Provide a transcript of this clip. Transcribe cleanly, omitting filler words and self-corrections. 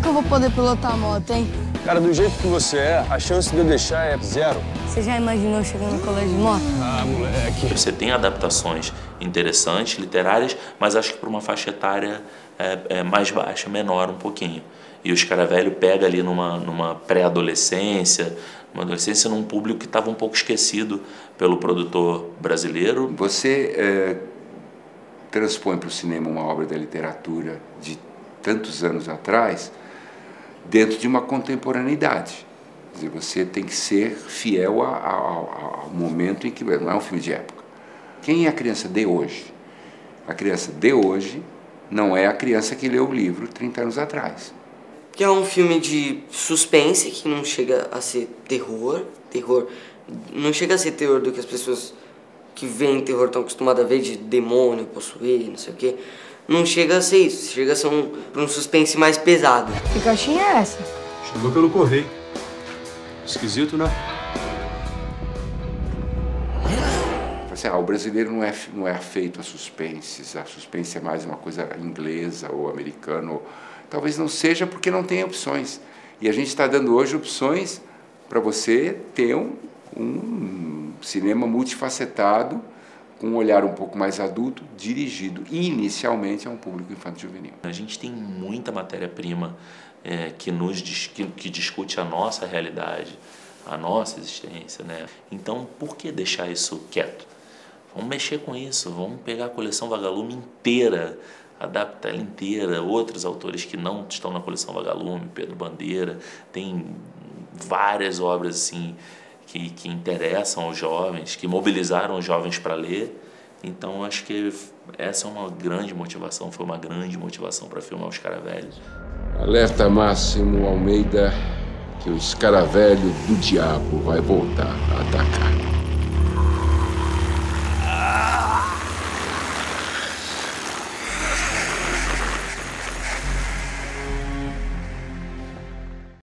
eu vou poder pilotar a moto, hein? Cara, do jeito que você é, a chance de eu deixar é zero. Você já imaginou chegando no colégio de moto? Ah, moleque. Você tem adaptações interessantes, literárias, mas acho que para uma faixa etária mais baixa, menor um pouquinho. E o Scaravelli pega ali numa pré-adolescência, uma adolescência num público que estava um pouco esquecido pelo produtor brasileiro. Você transpõe para o cinema uma obra da literatura de tantos anos atrás dentro de uma contemporaneidade. Quer dizer, você tem que ser fiel ao momento em que... Não é um filme de época. Quem é a criança de hoje? A criança de hoje não é a criança que leu o livro 30 anos atrás. Que é um filme de suspense que não chega a ser terror. Não chega a ser terror do que as pessoas que veem terror estão acostumadas a ver, de demônio, possuir, não sei o quê. Não chega a ser isso, chega a ser um suspense mais pesado. Que caixinha é essa? Chegou pelo correio. Esquisito, né? O brasileiro não é afeito a suspenses. A suspense é mais uma coisa inglesa ou americana. Talvez não seja porque não tem opções. E a gente está dando hoje opções para você ter um cinema multifacetado, com um olhar um pouco mais adulto, dirigido inicialmente a um público infanto-juvenil. A gente tem muita matéria-prima que discute a nossa realidade, a nossa existência, né? Então, por que deixar isso quieto? Vamos mexer com isso, vamos pegar a coleção Vagalume inteira, adaptar ela inteira, outros autores que não estão na coleção Vagalume, Pedro Bandeira, tem várias obras assim que interessam aos jovens, que mobilizaram os jovens para ler. Então acho que essa é uma grande motivação, foi uma grande motivação para filmar os Scaravelli. Alerta Máximo Almeida que o Scaravelli do diabo vai voltar a atacar.